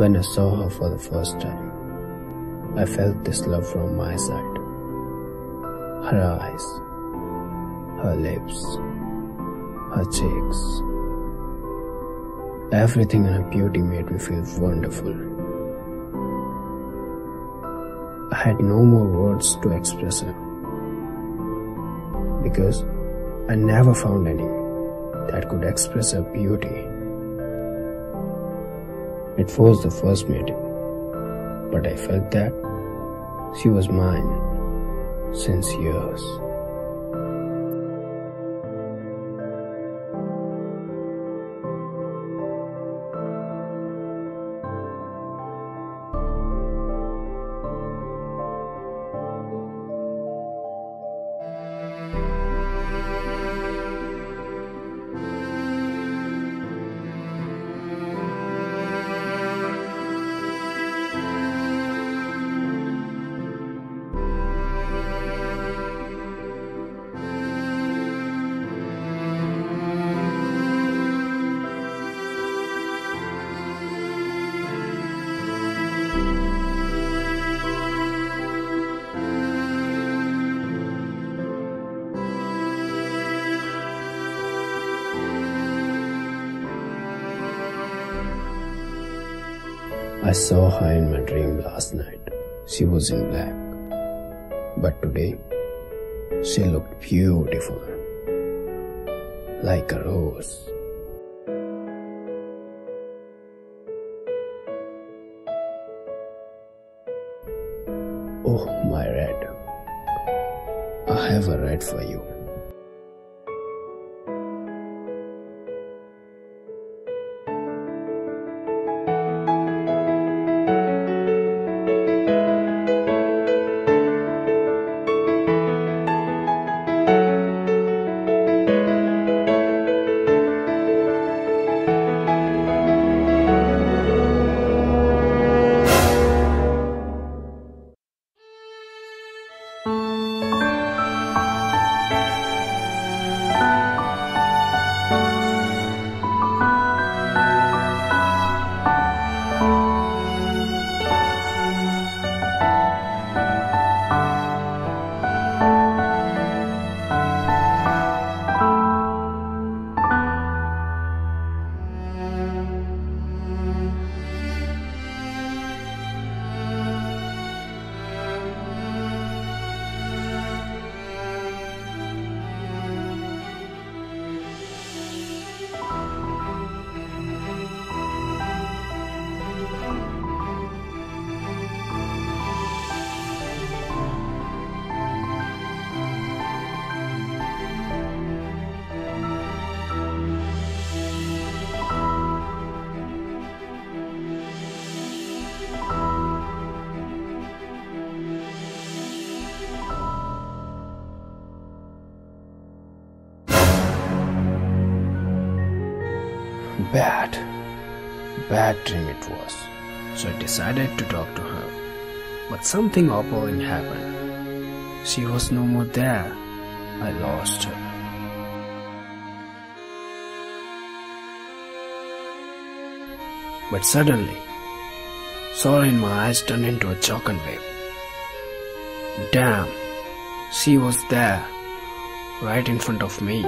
When I saw her for the first time, I felt this love from my side. Her eyes, her lips, her cheeks. Everything in her beauty made me feel wonderful. I had no more words to express her, because I never found any that could express her beauty. It was the first meeting, but I felt that she was mine since years. I saw her in my dream last night. She was in black. But today, she looked beautiful. Like a rose. Oh, my red. I have a red for you. Bad dream it was. So I decided to talk to her. But something appalling happened. She was no more there. I lost her. But suddenly, sorrow in my eyes turned into a chocolate wave. Damn, she was there, right in front of me.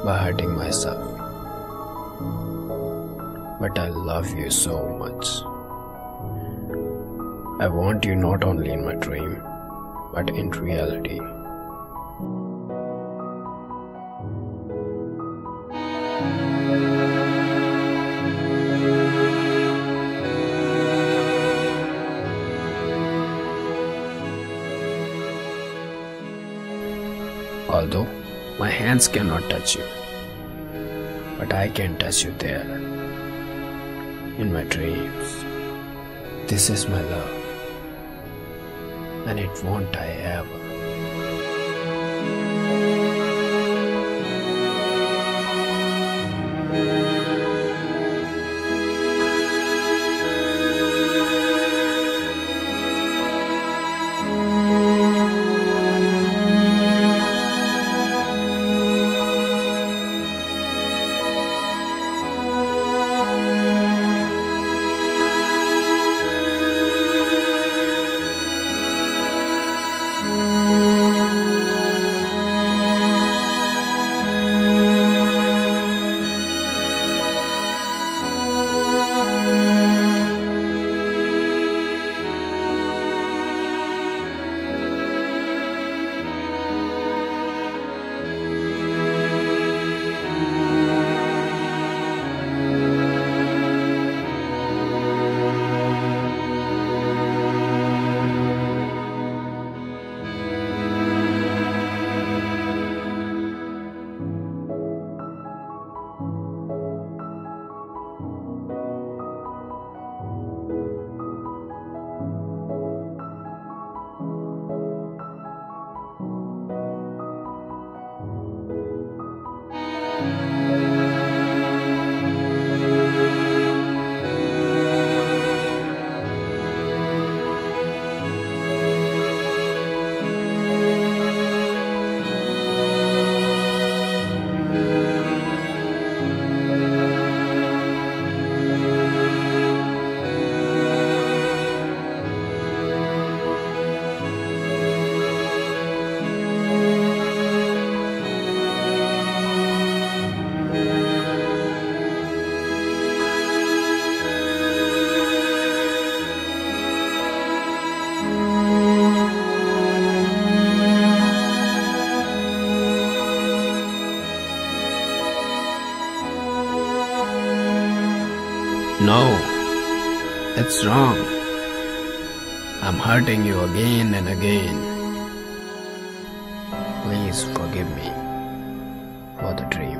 by hurting myself. But I love you so much. I want you not only in my dream, but in reality. Although my hands cannot touch you, but I can touch you there, in my dreams. This is my love, and it won't die ever. No, it's wrong. I'm hurting you again and again. Please forgive me for the dream.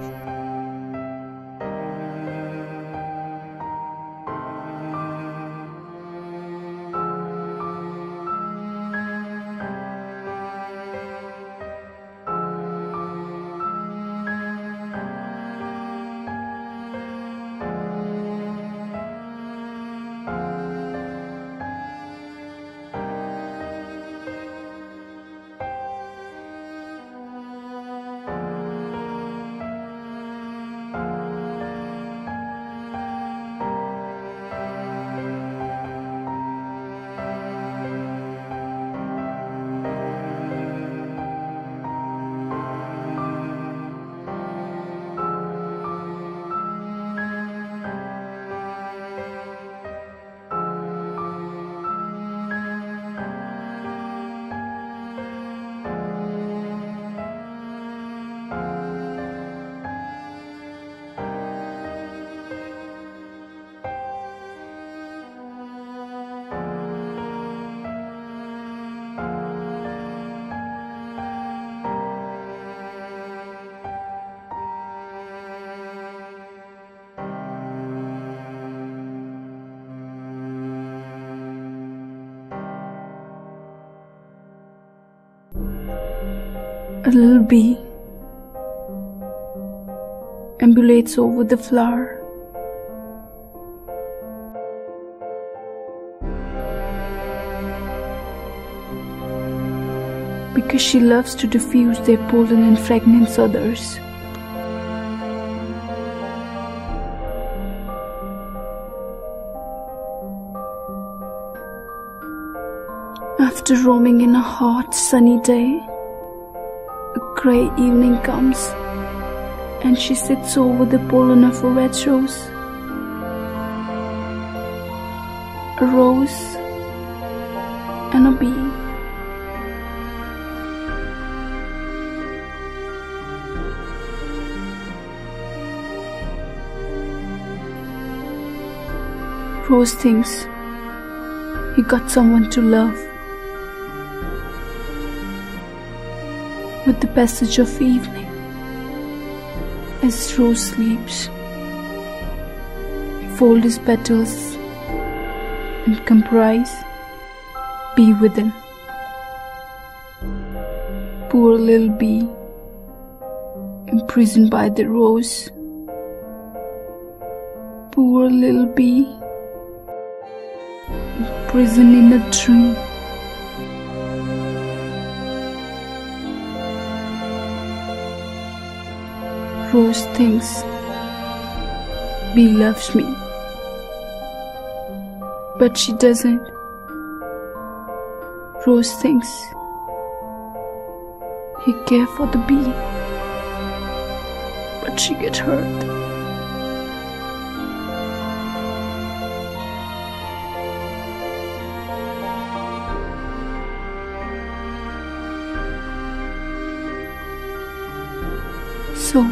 A little bee ambulates over the flower. Because she loves to diffuse their pollen and fragrance others. After roaming in a hot, sunny day, a grey evening comes and she sits over the pollen of a red rose. A rose and a bee. Rose thinks he got someone to love. With the passage of evening, as Rose sleeps, fold his petals and comprise bee within. Poor little bee, imprisoned by the rose. Poor little bee, imprisoned in a dream. Rose thinks bee loves me, but she doesn't. Rose thinks he cares for the bee, but she gets hurt. So,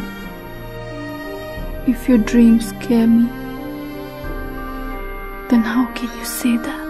if your dreams scare me, then how can you say that?